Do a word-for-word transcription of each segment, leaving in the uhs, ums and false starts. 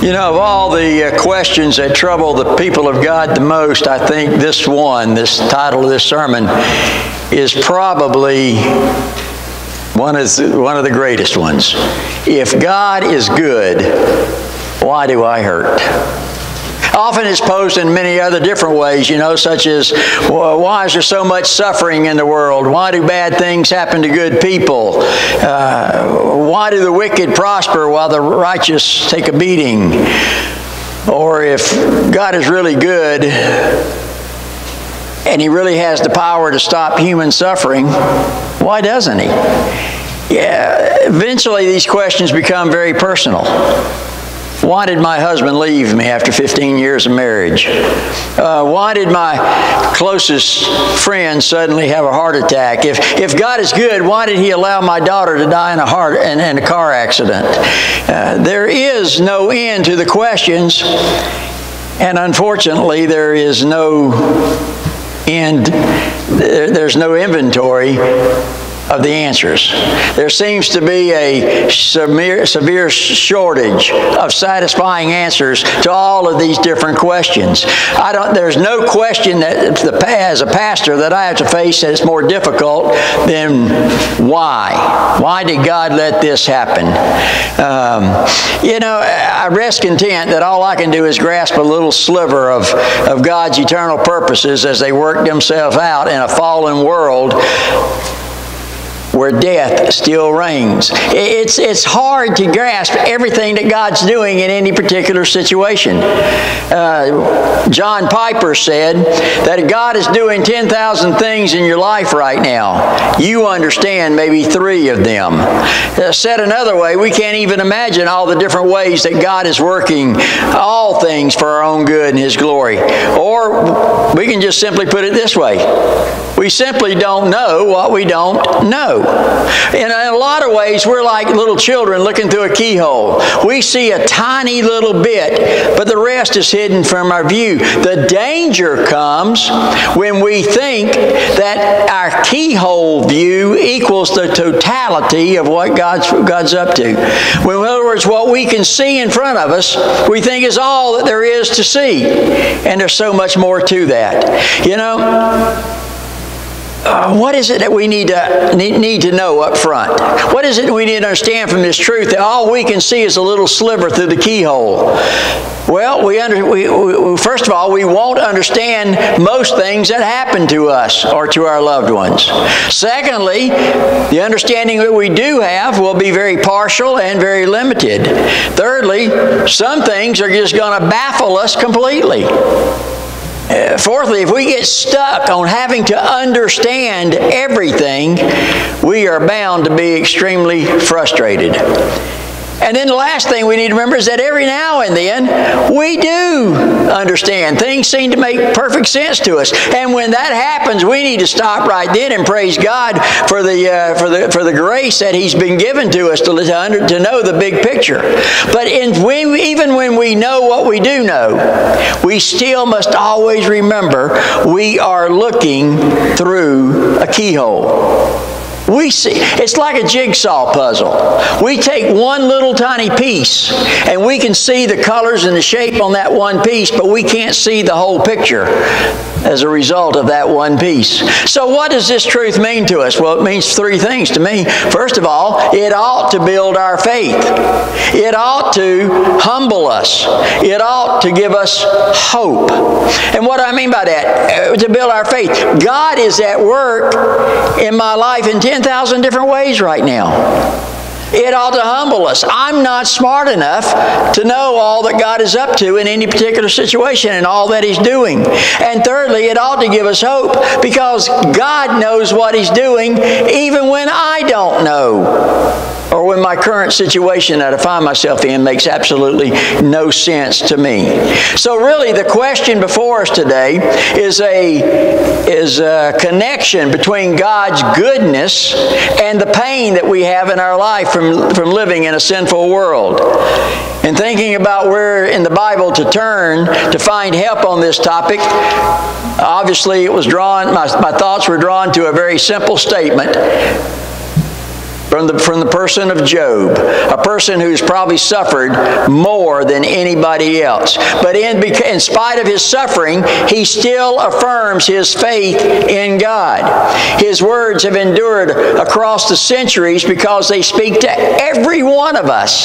You know, of all the uh, questions that trouble the people of God the most, I think this one, this title of this sermon, is probably one of the, one of the greatest ones. If God is good, why do I hurt? Often it's posed in many other different ways, you know, such as, well, why is there so much suffering in the world? Why do bad things happen to good people? Uh, why do the wicked prosper while the righteous take a beating? Or if God is really good and He really has the power to stop human suffering, why doesn't He? Yeah, eventually these questions become very personal. Why did my husband leave me after fifteen years of marriage? Uh, why did my closest friend suddenly have a heart attack? If, if God is good, why did He allow my daughter to die in a, heart, in, in a car accident? Uh, there is no end to the questions, and unfortunately there is no end, there, there's no inventory of the answers. There seems to be a severe, severe shortage of satisfying answers to all of these different questions. I don't. There's no question that the, as a pastor that I have to face that's more difficult than why. Why did God let this happen? Um, you know, I rest content that all I can do is grasp a little sliver of, of God's eternal purposes as they work themselves out in a fallen world where death still reigns. It's, it's hard to grasp everything that God's doing in any particular situation. Uh, John Piper said that God is doing ten thousand things in your life right now. You understand maybe three of them. Uh, said another way, we can't even imagine all the different ways that God is working all things for our own good and His glory. Or we can just simply put it this way. We simply don't know what we don't know. In a lot of ways, we're like little children looking through a keyhole. We see a tiny little bit, but the rest is hidden from our view. The danger comes when we think that our keyhole view equals the totality of what God's, God's up to. When, in other words, what we can see in front of us, we think is all that there is to see. And there's so much more to that. You know, Uh, what is it that we need to need, need to know up front? What is it we need to understand from this truth that all we can see is a little sliver through the keyhole? Well, we, under, we, we first of all, we won't understand most things that happen to us or to our loved ones. Secondly, the understanding that we do have will be very partial and very limited. Thirdly, some things are just going to baffle us completely. Uh, fourthly, if we get stuck on having to understand everything, we are bound to be extremely frustrated. And then the last thing we need to remember is that every now and then, we do understand. Things seem to make perfect sense to us. And when that happens, we need to stop right then and praise God for the, uh, for the, for the grace that He's been given to us to, to, under, to know the big picture. But in, when, even when we know what we do know, we still must always remember we are looking through a keyhole. We see, it's like a jigsaw puzzle. We take one little tiny piece and we can see the colors and the shape on that one piece, but we can't see the whole picture as a result of that one piece. So what does this truth mean to us? Well, it means three things to me. First of all, it ought to build our faith. It ought to humble us. It ought to give us hope. And what do I mean by that? To build our faith. God is at work in my life in ten thousand different ways right now. It ought to humble us. I'm not smart enough to know all that God is up to in any particular situation and all that He's doing. And thirdly, it ought to give us hope because God knows what He's doing even when I don't know. Or when my current situation that I find myself in makes absolutely no sense to me. So really the question before us today is a, is a connection between God's goodness and the pain that we have in our life from, from living in a sinful world. And thinking about where in the Bible to turn to find help on this topic, obviously it was drawn, my, my thoughts were drawn to a very simple statement. from the, from the person of Job, a person who's probably suffered more than anybody else. But in, in spite of his suffering, he still affirms his faith in God. His words have endured across the centuries because they speak to every one of us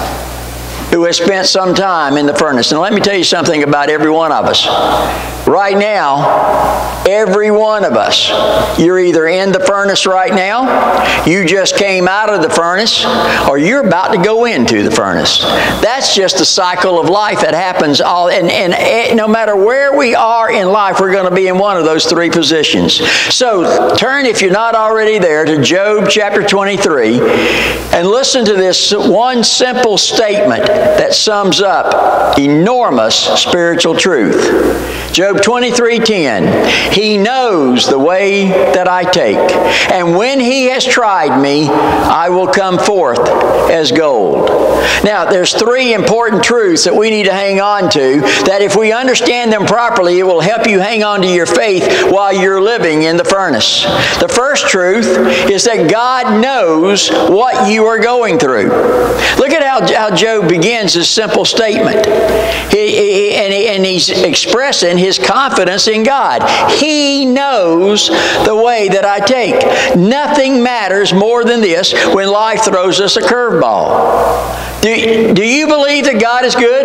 who has spent some time in the furnace. And let me tell you something about every one of us. Right now, every one of us, you're either in the furnace right now, you just came out of the furnace, or you're about to go into the furnace. That's just the cycle of life that happens all, and, and no matter where we are in life, we're going to be in one of those three positions. So turn, if you're not already there, to Job chapter twenty-three, and listen to this one simple statement that sums up enormous spiritual truth. Job twenty-three ten, He knows the way that I take, and when He has tried me, I will come forth as gold. Now, there's three important truths that we need to hang on to, that if we understand them properly, it will help you hang on to your faith while you're living in the furnace. The first truth is that God knows what you are going through. Look at how, how Job begins his simple statement. He, he, and, he, and he's expressing his confidence in God. He knows the way that I take. Nothing matters more than this when life throws us a curveball. Do, do you believe that God is good?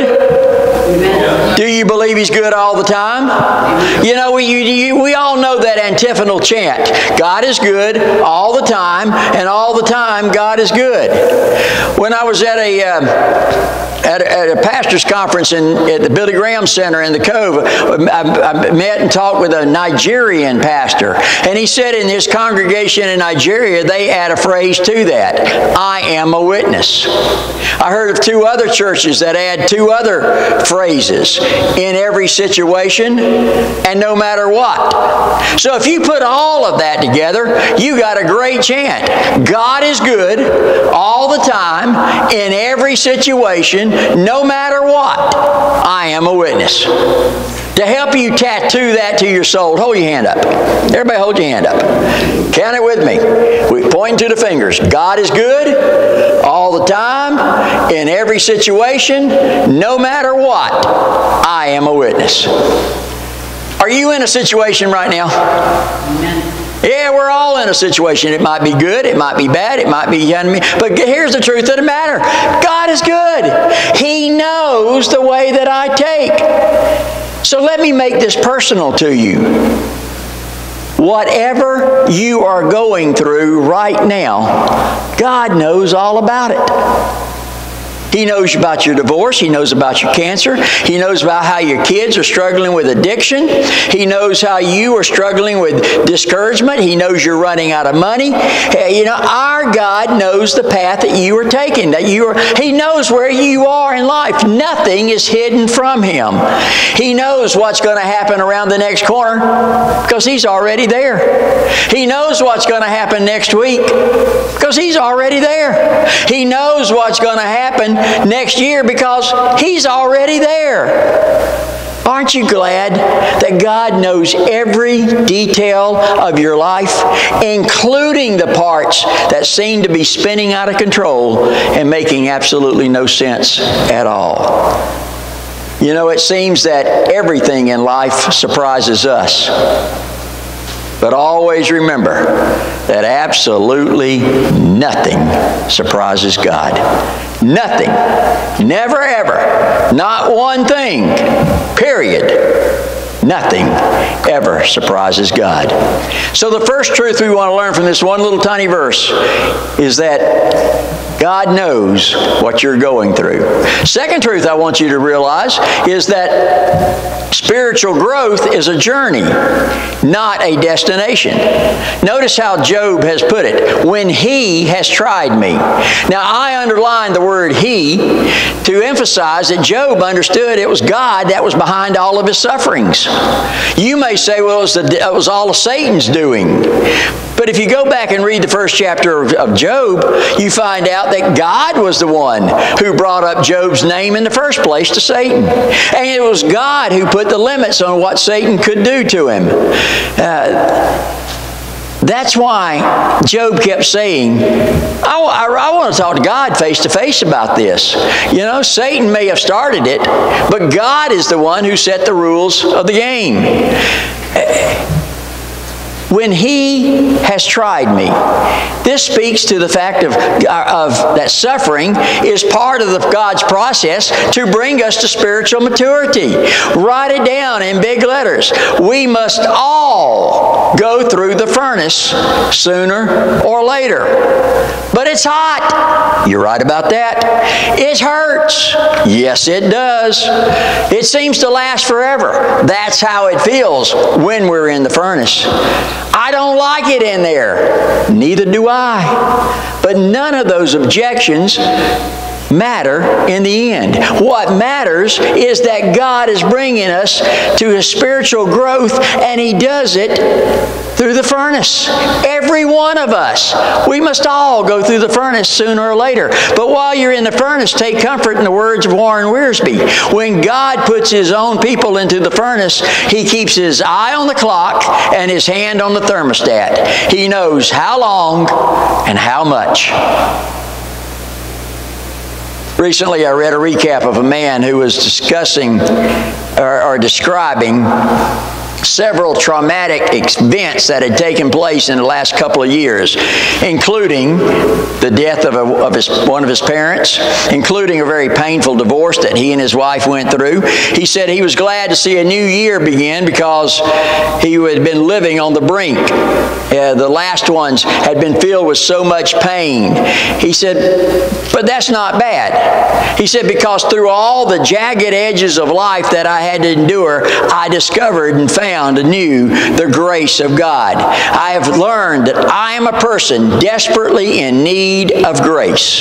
Amen. Do you believe He's good all the time? Amen. You know, we, you, we all know that antiphonal chant. God is good all the time, and all the time God is good. When I was at a... Uh, At a, at a pastor's conference in, at the Billy Graham Center in the Cove, I, I met and talked with a Nigerian pastor. And he said in his congregation in Nigeria, they add a phrase to that: I am a witness. I heard of two other churches that add two other phrases: in every situation and no matter what. So if you put all of that together, you got a great chant. God is good all the time, in every situation, no matter what. I am a witness. To help you tattoo that to your soul, hold your hand up. Everybody hold your hand up. Count it with me. We point to the fingers. God is good all the time, in every situation, no matter what. I am a witness. Are you in a situation right now? Amen. Yeah, we're all in a situation. It might be good, it might be bad, it might be enemy. But here's the truth of the matter. God is good. He knows the way that I take. So let me make this personal to you. Whatever you are going through right now, God knows all about it. He knows about your divorce. He knows about your cancer. He knows about how your kids are struggling with addiction. He knows how you are struggling with discouragement. He knows you're running out of money. You know, our God knows the path that you are taking. That you are. He knows where you are in life. Nothing is hidden from Him. He knows what's going to happen around the next corner because He's already there. He knows what's going to happen next week because He's already there. He knows what's going to happen next year because He's already there. Aren't you glad that God knows every detail of your life, including the parts that seem to be spinning out of control and making absolutely no sense at all? You know, it seems that everything in life surprises us. But always remember that absolutely nothing surprises God. Nothing. Never ever. Not one thing. Period. Nothing ever surprises God. So the first truth we want to learn from this one little tiny verse is that God knows what you're going through. Second truth I want you to realize is that spiritual growth is a journey, not a destination. Notice how Job has put it, when He has tried me. Now I underline the word He to emphasize that Job understood it was God that was behind all of his sufferings. You may say, well, it was, the, it was all of Satan's doing. But if you go back and read the first chapter of, of Job, you find out that God was the one who brought up Job's name in the first place to Satan. And it was God who put the limits on what Satan could do to him. Uh, That's why Job kept saying, I, I, I want to talk to God face to face about this. You know, Satan may have started it, but God is the one who set the rules of the game. When He has tried me. This speaks to the fact of, of that suffering is part of the, God's process to bring us to spiritual maturity. Write it down in big letters. We must all go through the furnace sooner or later. But it's hot. You're right about that. It hurts. Yes, it does. It seems to last forever. That's how it feels when we're in the furnace. I don't like it in there. Neither do I. But none of those objections matter in the end. What matters is that God is bringing us to His spiritual growth, and He does it through the furnace. Every one of us. We must all go through the furnace sooner or later. But while you're in the furnace, take comfort in the words of Warren Wiersbe. When God puts His own people into the furnace, He keeps His eye on the clock and His hand on the thermostat. He knows how long and how much. Recently, I read a recap of a man who was discussing or, or describing several traumatic events that had taken place in the last couple of years, including the death of, a, of his, one of his parents, including a very painful divorce that he and his wife went through. He said he was glad to see a new year begin because he had been living on the brink. Uh, the last ones had been filled with so much pain. He said, but that's not bad. He said, because through all the jagged edges of life that I had to endure, I discovered and found anew the grace of God. I have learned that I am a person desperately in need of grace.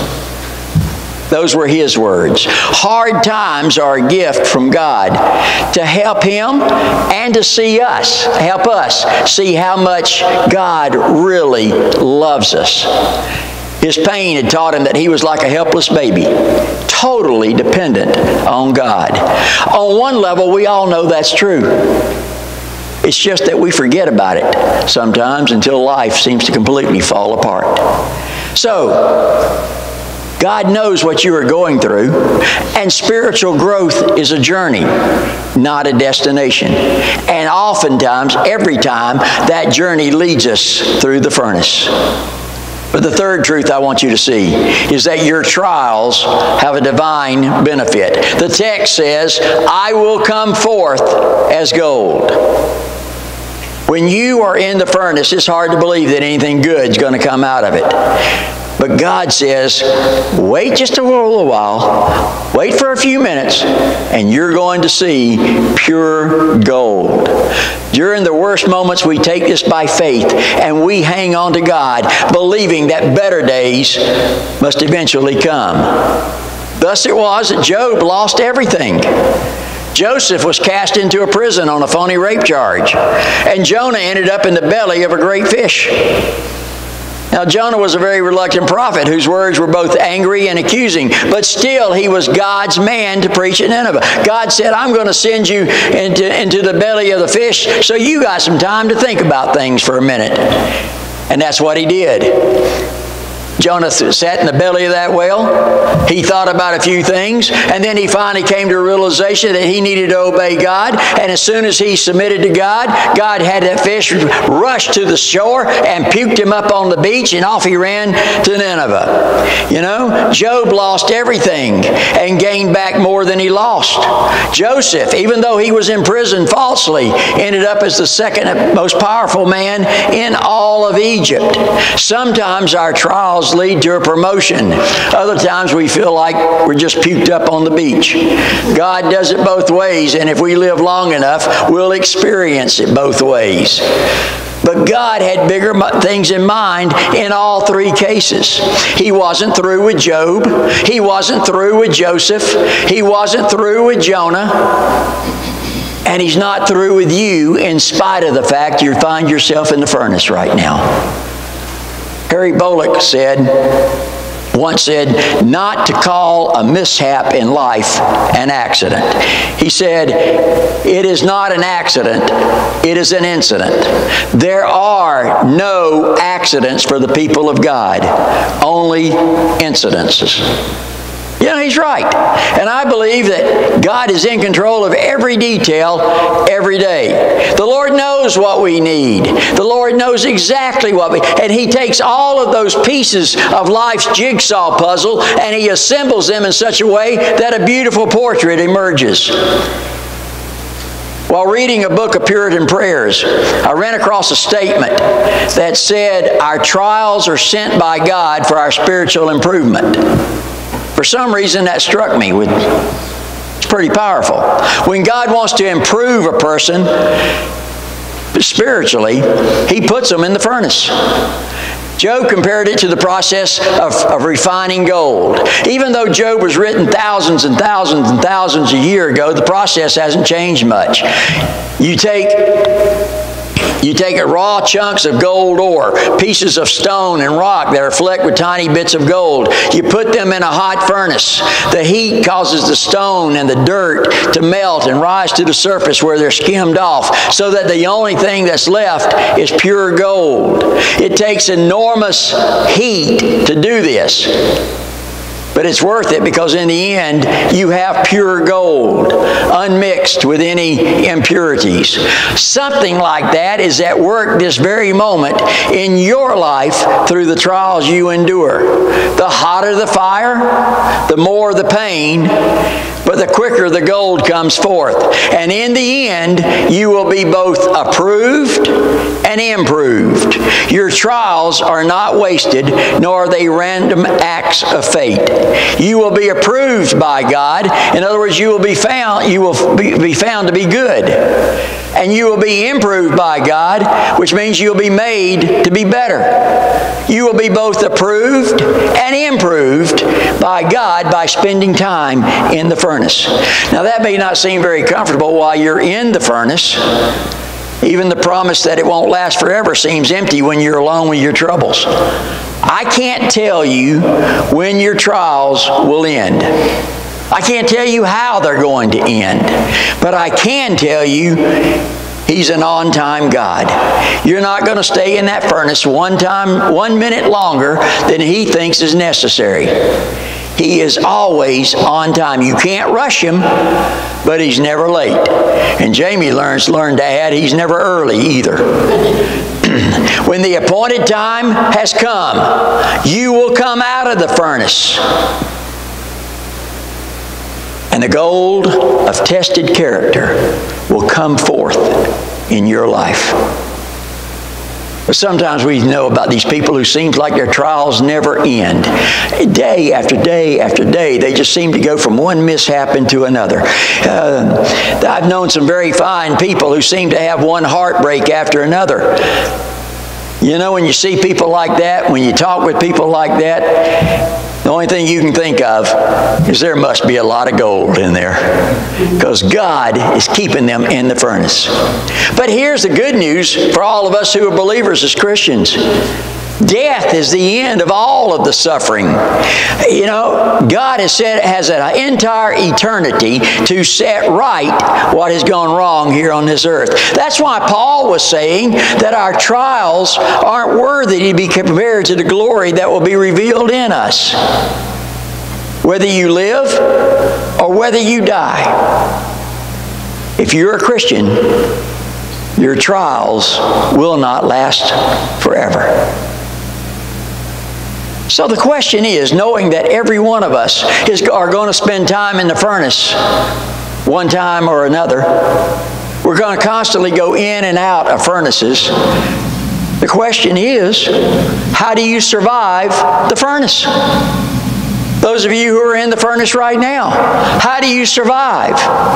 Those were his words. Hard times are a gift from God to help him and to see us, help us see how much God really loves us. His pain had taught him that he was like a helpless baby, totally dependent on God. On one level, we all know that's true. It's just that we forget about it sometimes until life seems to completely fall apart. So, God knows what you are going through, and spiritual growth is a journey, not a destination. And oftentimes, every time, that journey leads us through the furnace. But the third truth I want you to see is that your trials have a divine benefit. The text says, I will come forth as gold. When you are in the furnace, it's hard to believe that anything good is going to come out of it. But God says, wait just a little while, wait for a few minutes, and you're going to see pure gold. During the worst moments, we take this by faith, and we hang on to God, believing that better days must eventually come. Thus it was that Job lost everything. Joseph was cast into a prison on a phony rape charge, and Jonah ended up in the belly of a great fish. Now, Jonah was a very reluctant prophet whose words were both angry and accusing, but still he was God's man to preach at Nineveh. God said, I'm going to send you into, into the belly of the fish, so you got some time to think about things for a minute. And that's what he did. Jonah sat in the belly of that whale. He thought about a few things, and then he finally came to a realization that he needed to obey God. And as soon as he submitted to God, God had that fish rush to the shore and puked him up on the beach, and off he ran to Nineveh. You know, Job lost everything and gained back more than he lost. Joseph, even though he was in prison falsely, ended up as the second most powerful man in all of Egypt. Sometimes our trials lead to a promotion. Other times we feel like we're just puked up on the beach. God does it both ways, and if we live long enough, we'll experience it both ways. But God had bigger things in mind in all three cases. He wasn't through with Job. He wasn't through with Joseph. He wasn't through with Jonah. And He's not through with you in spite of the fact you find yourself in the furnace right now. Harry Bullock said, once said not to call a mishap in life an accident. He said, it is not an accident, it is an incident. There are no accidents for the people of God, only incidences. You know, he's right. And I believe that God is in control of every detail every day. The Lord knows what we need. The Lord knows exactly what we need. And He takes all of those pieces of life's jigsaw puzzle and He assembles them in such a way that a beautiful portrait emerges. While reading a book of Puritan prayers, I ran across a statement that said, our trials are sent by God for our spiritual improvement. For some reason, that struck me. It's pretty powerful. When God wants to improve a person spiritually, He puts them in the furnace. Job compared it to the process of, of refining gold. Even though Job was written thousands and thousands and thousands a year ago, the process hasn't changed much. You take... You take raw chunks of gold ore, pieces of stone and rock that are flecked with tiny bits of gold. You put them in a hot furnace. The heat causes the stone and the dirt to melt and rise to the surface where they're skimmed off, so that the only thing that's left is pure gold. It takes enormous heat to do this. But it's worth it, because in the end, you have pure gold, unmixed with any impurities. Something like that is at work this very moment in your life through the trials you endure. The hotter the fire, the more the pain, but the quicker the gold comes forth. And in the end, you will be both approved and improved. Your trials are not wasted, nor are they random acts of fate. You will be approved by God. In other words, you will be found, you will be, be found to be good. And you will be improved by God, which means you'll be made to be better. You will be both approved and improved by God by spending time in the furnace. Now, that may not seem very comfortable while you're in the furnace. Even the promise that it won't last forever seems empty when you're alone with your troubles. I can't tell you when your trials will end. I can't tell you how they're going to end. But I can tell you, He's an on-time God. You're not going to stay in that furnace one time, one minute longer than He thinks is necessary. He is always on time. You can't rush Him, but He's never late. And Jamie learns learned to add, He's never early either. When the appointed time has come, you will come out of the furnace. And the gold of tested character will come forth in your life. But sometimes we know about these people who seem like their trials never end. Day after day after day, they just seem to go from one mishap into another. Uh, I've known some very fine people who seem to have one heartbreak after another. You know, when you see people like that, when you talk with people like that, the only thing you can think of is there must be a lot of gold in there, because God is keeping them in the furnace. But here's the good news for all of us who are believers as Christians. Death is the end of all of the suffering. You know, God has said has an entire eternity to set right what has gone wrong here on this earth. That's why Paul was saying that our trials aren't worthy to be compared to the glory that will be revealed in us. Whether you live or whether you die. If you're a Christian, your trials will not last forever. So the question is, knowing that every one of us is, are going to spend time in the furnace one time or another, we're going to constantly go in and out of furnaces. The question is, how do you survive the furnace? Those of you who are in the furnace right now, how do you survive?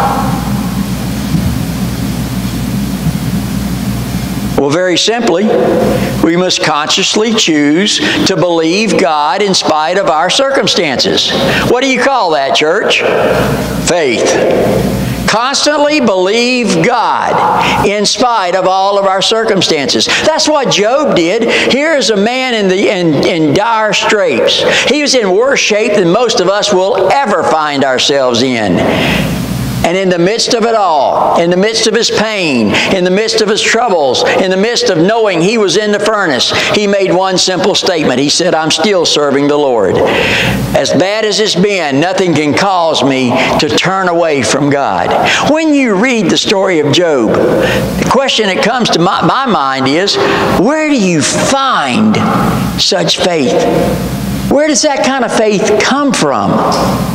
Well, very simply, we must consciously choose to believe God in spite of our circumstances. What do you call that, church? Faith. constantly believe God in spite of all of our circumstances. That's what Job did. Here is a man in, the, in, in dire straits. He was in worse shape than most of us will ever find ourselves in. And in the midst of it all, in the midst of his pain, in the midst of his troubles, in the midst of knowing he was in the furnace, he made one simple statement. He said, I'm still serving the Lord. As bad as it's been, nothing can cause me to turn away from God. When you read the story of Job, the question that comes to my, my mind is, where do you find such faith? Where does that kind of faith come from?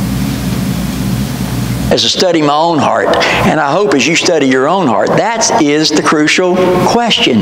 As I study my own heart, and I hope as you study your own heart, that is the crucial question.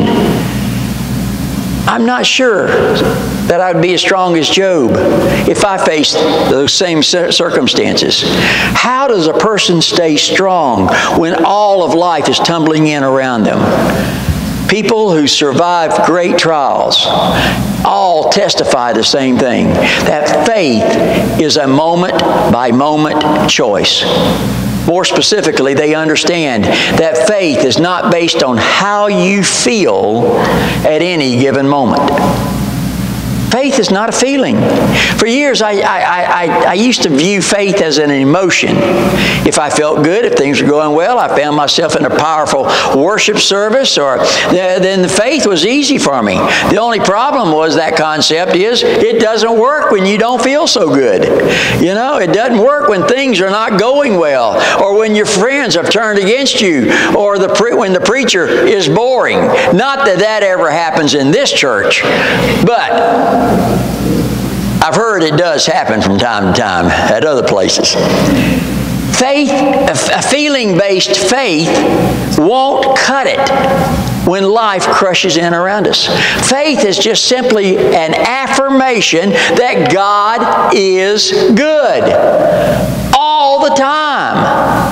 I'm not sure that I'd be as strong as Job if I faced those same circumstances. How does a person stay strong when all of life is tumbling in around them? People who survive great trials all testify the same thing, that faith is a moment-by-moment choice. More specifically, they understand that faith is not based on how you feel at any given moment. Faith is not a feeling. For years, I, I, I, I used to view faith as an emotion. If I felt good, if things were going well, I found myself in a powerful worship service, or then the faith was easy for me. The only problem was that concept is it doesn't work when you don't feel so good. You know, it doesn't work when things are not going well, or when your friends have turned against you, or the pre when the preacher is boring. Not that that ever happens in this church, but I've heard it does happen from time to time at other places. Faith, a feeling-based faith won't cut it when life crushes in around us. Faith is just simply an affirmation that God is good all the time.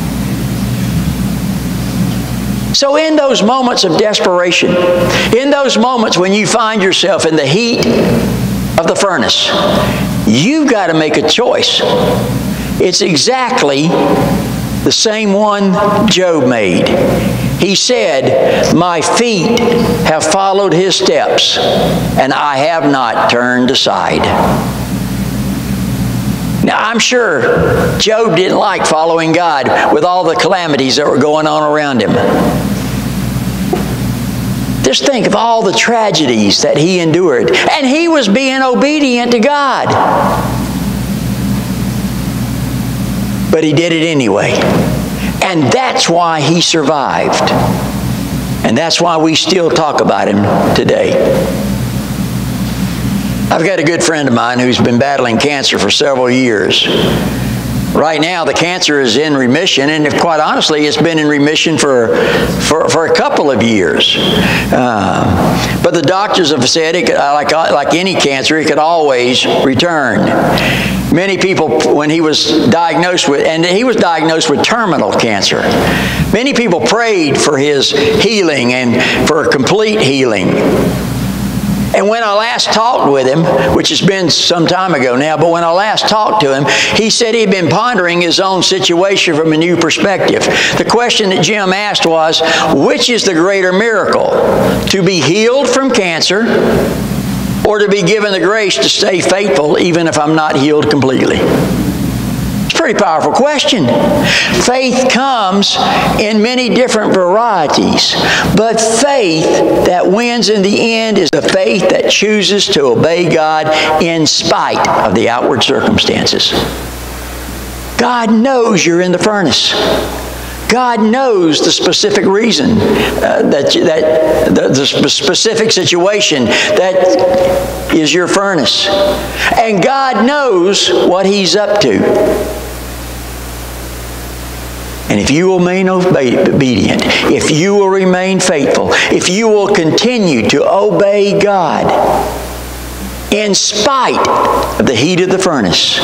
So in those moments of desperation, in those moments when you find yourself in the heat of the furnace, you've got to make a choice. It's exactly the same one Job made. He said, my feet have followed his steps, and I have not turned aside. Now, I'm sure Job didn't like following God with all the calamities that were going on around him. Just think of all the tragedies that he endured. And he was being obedient to God. But he did it anyway. And that's why he survived. And that's why we still talk about him today. I've got a good friend of mine who's been battling cancer for several years. Right now, the cancer is in remission, and if, quite honestly, it's been in remission for, for, for a couple of years. Uh, but the doctors have said, it could, like, like any cancer, it could always return. Many people, when he was diagnosed with, and he was diagnosed with terminal cancer, many people prayed for his healing and for complete healing. And when I last talked with him, which has been some time ago now, but when I last talked to him, he said he'd been pondering his own situation from a new perspective. The question that Jim asked was, which is the greater miracle? To be healed from cancer, or to be given the grace to stay faithful even if I'm not healed completely? It's a pretty powerful question. Faith comes in many different varieties, but faith that wins in the end is the faith that chooses to obey God in spite of the outward circumstances. God knows you're in the furnace. God knows the specific reason, uh, that, that the, the specific situation that is your furnace. And God knows what He's up to. And if you will remain obedient, if you will remain faithful, if you will continue to obey God in spite of the heat of the furnace,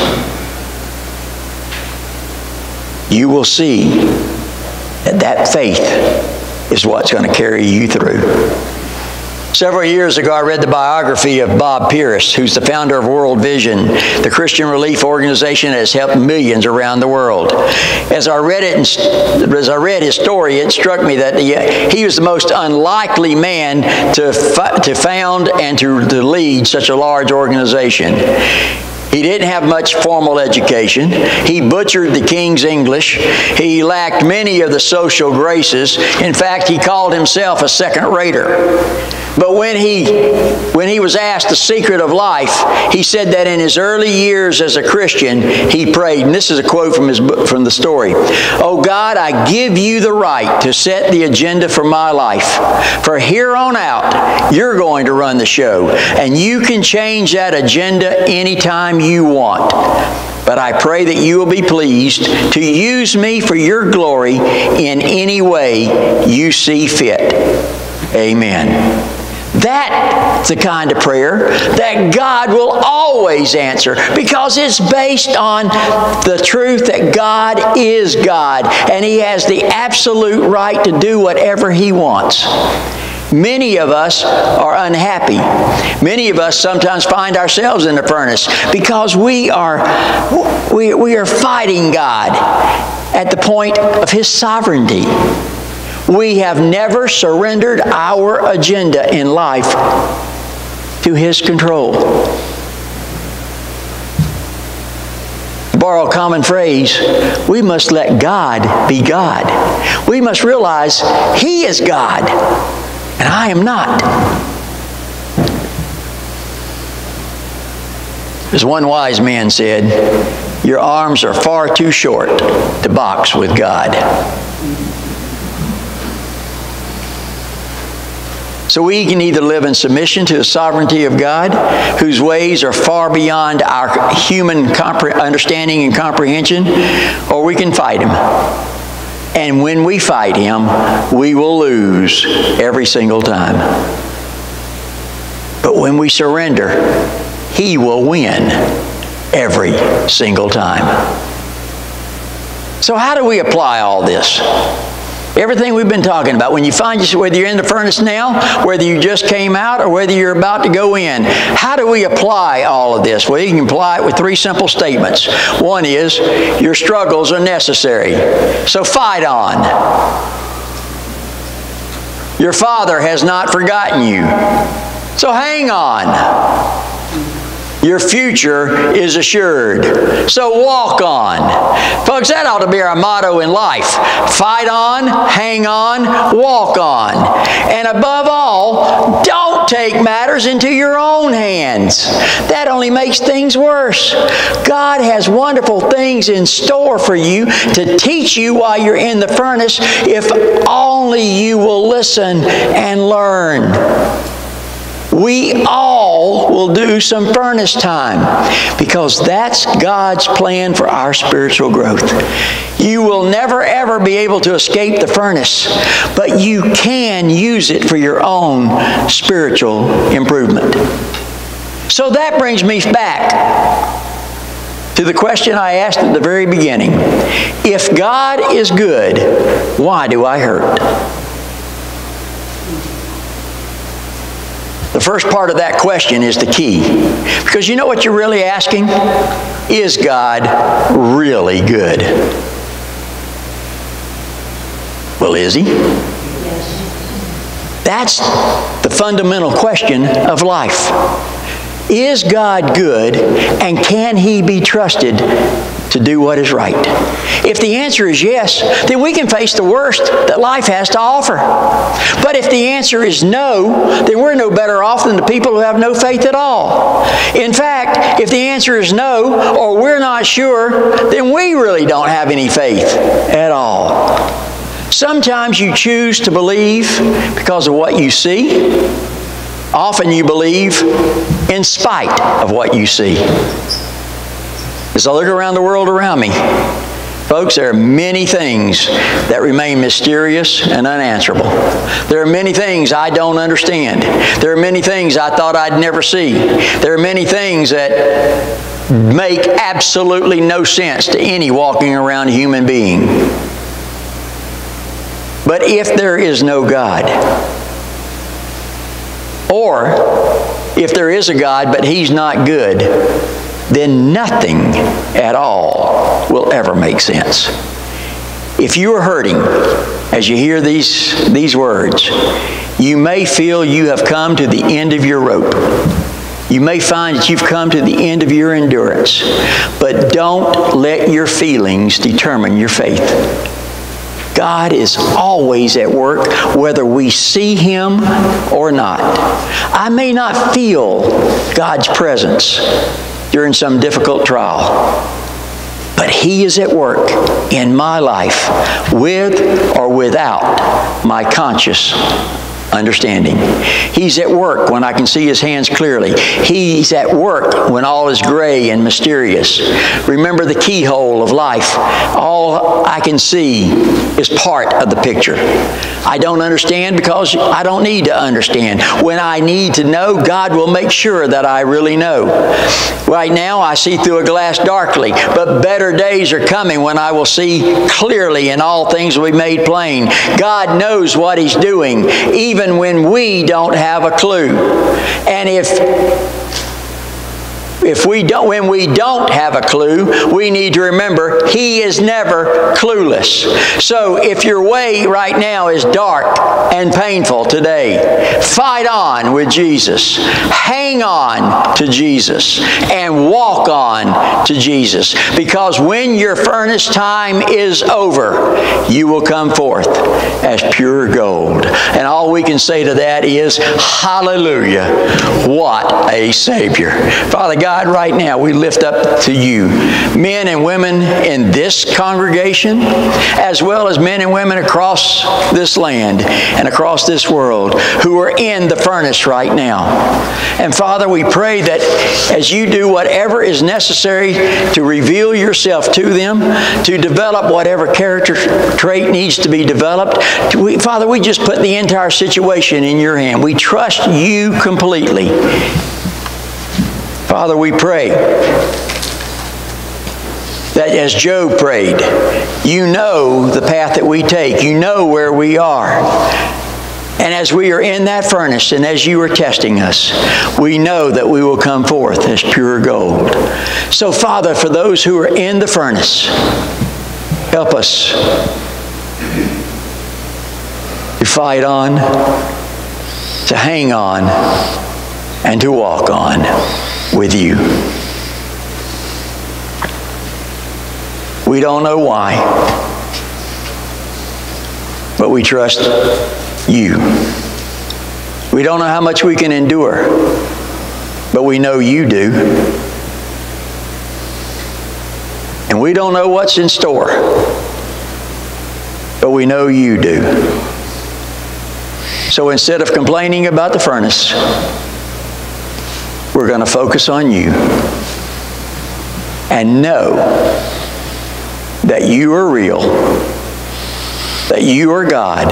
you will see that that faith is what's going to carry you through. Several years ago, I read the biography of Bob Pierce, who's the founder of World Vision, the Christian relief organization that has helped millions around the world. As I read it, and as I read his story, it struck me that he, he was the most unlikely man to to found and to, to lead such a large organization. He didn't have much formal education. He butchered the King's English. He lacked many of the social graces. In fact, he called himself a second-rater. But when he, when he was asked the secret of life, he said that in his early years as a Christian, he prayed, and this is a quote from, his, from the story, "Oh God, I give you the right to set the agenda for my life. For here on out, you're going to run the show, and you can change that agenda anytime you want. But I pray that you will be pleased to use me for your glory in any way you see fit. Amen." That's the kind of prayer that God will always answer, because it's based on the truth that God is God and He has the absolute right to do whatever He wants. Many of us are unhappy. Many of us sometimes find ourselves in the furnace because we are, we, we are fighting God at the point of His sovereignty. We have never surrendered our agenda in life to His control. To borrow a common phrase, we must let God be God. We must realize He is God, and I am not. As one wise man said, "Your arms are far too short to box with God." So we can either live in submission to the sovereignty of God, whose ways are far beyond our human understanding and comprehension, or we can fight Him. And when we fight Him, we will lose every single time. But when we surrender, He will win every single time. So how do we apply all this? Everything we've been talking about. When you find yourself, whether you're in the furnace now, whether you just came out, or whether you're about to go in, how do we apply all of this? Well, you can apply it with three simple statements. One is, your struggles are necessary, so fight on. Your Father has not forgotten you, so hang on. Your future is assured, so walk on. Folks, that ought to be our motto in life. Fight on, hang on, walk on. And above all, don't take matters into your own hands. That only makes things worse. God has wonderful things in store for you to teach you while you're in the furnace, if only you will listen and learn. We all will do some furnace time, because that's God's plan for our spiritual growth. You will never ever be able to escape the furnace, but you can use it for your own spiritual improvement. So that brings me back to the question I asked at the very beginning. If God is good, why do I hurt? The first part of that question is the key. Because you know what you're really asking? Is God really good? Well, is He? That's the fundamental question of life. Is God good, and can He be trusted to do what is right? If the answer is yes, then we can face the worst that life has to offer. But if the answer is no, then we're no better off than the people who have no faith at all. In fact, if the answer is no, or we're not sure, then we really don't have any faith at all. Sometimes you choose to believe because of what you see. Often you believe in spite of what you see. As I look around the world around me, folks, there are many things that remain mysterious and unanswerable. There are many things I don't understand. There are many things I thought I'd never see. There are many things that make absolutely no sense to any walking around human being. But if there is no God, Or, if there is a God but He's not good, then nothing at all will ever make sense. If you are hurting as you hear these, these words, you may feel you have come to the end of your rope. You may find that you've come to the end of your endurance. But don't let your feelings determine your faith. God is always at work, whether we see Him or not. I may not feel God's presence during some difficult trial, but He is at work in my life, with or without my conscious understanding. He's at work when I can see His hands clearly. He's at work when all is gray and mysterious. Remember the keyhole of life. All I can see is part of the picture. I don't understand because I don't need to understand. When I need to know, God will make sure that I really know. Right now, I see through a glass darkly, but better days are coming when I will see clearly and all things will be made plain. God knows what He's doing, even when we don't have a clue. And if If we don't, when we don't have a clue, we need to remember He is never clueless. So if your way right now is dark and painful today, fight on with Jesus. Hang on to Jesus and walk on to Jesus. Because when your furnace time is over, you will come forth as pure gold. And all we can say to that is, hallelujah, what a Savior. Father God, God, right now we lift up to you men and women in this congregation, as well as men and women across this land and across this world who are in the furnace right now. And Father, we pray that as you do whatever is necessary to reveal yourself to them, to develop whatever character trait needs to be developed, we, Father, we just put the entire situation in your hand. We trust you completely. Father, we pray that as Job prayed, you know the path that we take. You know where we are. And as we are in that furnace and as you are testing us, we know that we will come forth as pure gold. So, Father, for those who are in the furnace, help us to fight on, to hang on, and to walk on with you. We don't know why, but we trust you. We don't know how much we can endure, but we know you do. And we don't know what's in store, but we know you do. So instead of complaining about the furnace, we're going to focus on you and know that you are real, that you are God,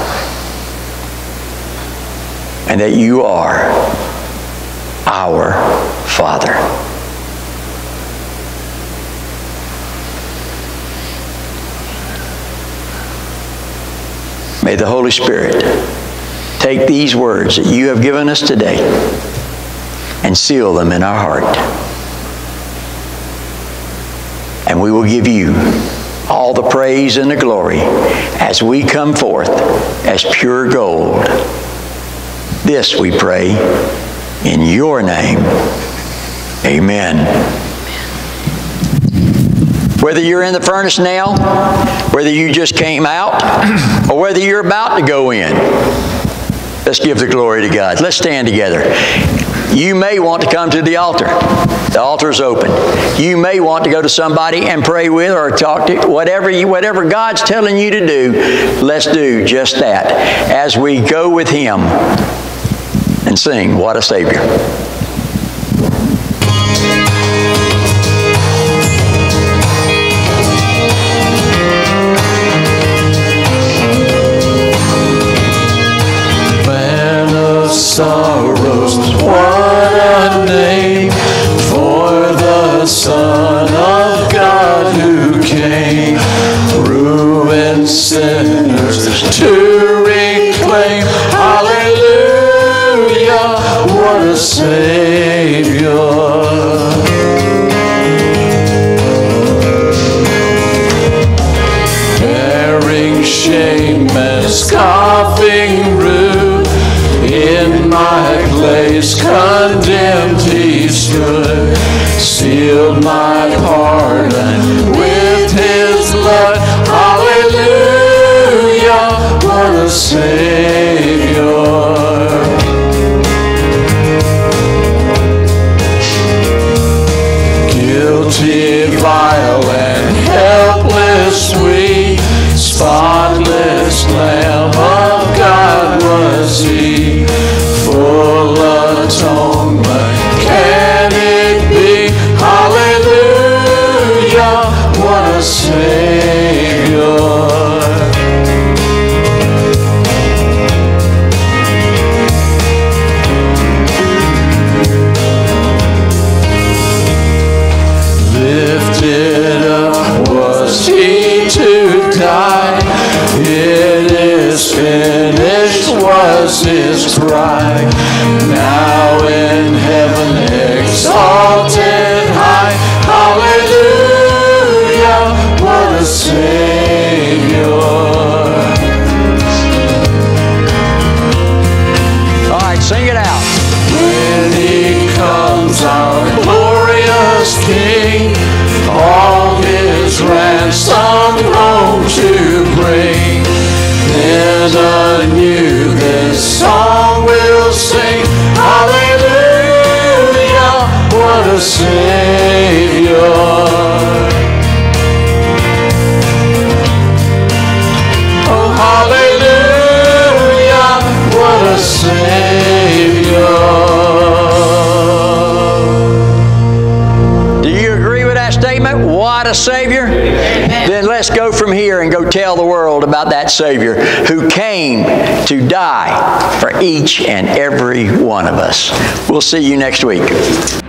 and that you are our Father. May the Holy Spirit take these words that you have given us today and seal them in our heart. And we will give you all the praise and the glory as we come forth as pure gold. This we pray in your name. Amen. Whether you're in the furnace now, whether you just came out, or whether you're about to go in, let's give the glory to God. Let's stand together. You may want to come to the altar. The altar is open. You may want to go to somebody and pray with or talk to. Whatever, you, whatever God's telling you to do, let's do just that as we go with Him and sing, What a Savior. Sorrows, what a name for the Son of God who came, ruined sinners to reclaim. Hallelujah, good, sealed my pardon with his blood. Hallelujah, what a Savior. Guilty, vile, and helpless we, spotless Lamb of God was he, full atonement can it be? Hallelujah, what a Savior. Lifted up was he to die. It is finished was his cry. Now in heaven exalted high. Hallelujah, what a Savior. All right, sing it out. When he comes, our glorious King, all his ransom home to bring, then anew this song we'll sing. Hallelujah, what a Savior. Oh, hallelujah, what a Savior. Do you agree with that statement? What a Savior? Amen. Then let's go from here and go tell the world about that Savior who came to die for each and every one of us. We'll see you next week.